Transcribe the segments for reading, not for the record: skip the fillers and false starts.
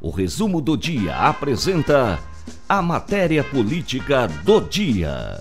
O Resumo do Dia apresenta a matéria política do dia.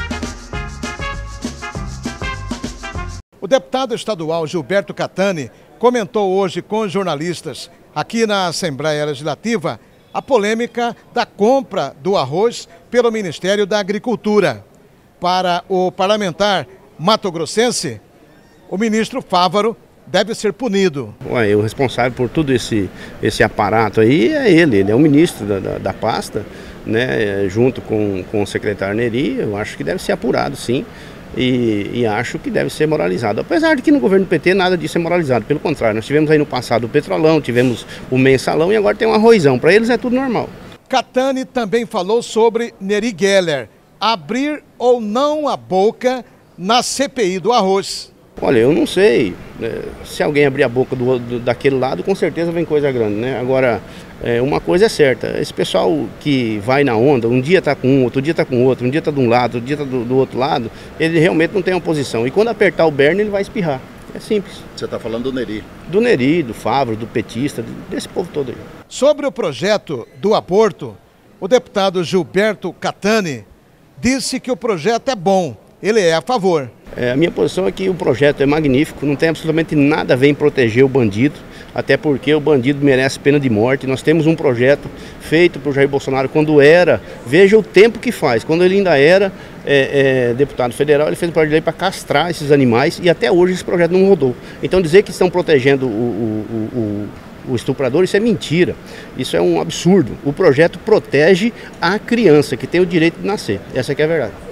O deputado estadual Gilberto Catani comentou hoje com jornalistas aqui na Assembleia Legislativa a polêmica da compra do arroz pelo Ministério da Agricultura. Para o parlamentar mato-grossense, o ministro Fávaro deve ser punido. O responsável por todo esse aparato aí é ele é o ministro da pasta, né, junto com o secretário Neri. Eu acho que deve ser apurado, sim, e acho que deve ser moralizado. Apesar de que no governo do PT nada disso é moralizado, pelo contrário, nós tivemos aí no passado o Petrolão, tivemos o Mensalão e agora tem um arrozão. Para eles é tudo normal. Catani também falou sobre Neri Geller abrir ou não a boca na CPI do arroz. Olha, eu não sei, se alguém abrir a boca daquele lado, com certeza vem coisa grande, né? Agora, uma coisa é certa, esse pessoal que vai na onda, um dia está com um, outro dia está com outro, um dia está de um lado, outro dia está do outro lado, ele realmente não tem oposição. E quando apertar o berne, ele vai espirrar. É simples. Você está falando do Neri? Do Neri, do Fávaro, do petista, desse povo todo aí. Sobre o projeto do aborto, o deputado Gilberto Catani disse que o projeto é bom, ele é a favor. A minha posição é que o projeto é magnífico, não tem absolutamente nada a ver em proteger o bandido, até porque o bandido merece pena de morte. Nós temos um projeto feito por Jair Bolsonaro quando era, veja o tempo que faz, quando ele ainda era deputado federal, ele fez um projeto de lei para castrar esses animais e até hoje esse projeto não rodou. Então dizer que estão protegendo o estuprador, isso é mentira, isso é um absurdo. O projeto protege a criança que tem o direito de nascer, essa que é a verdade.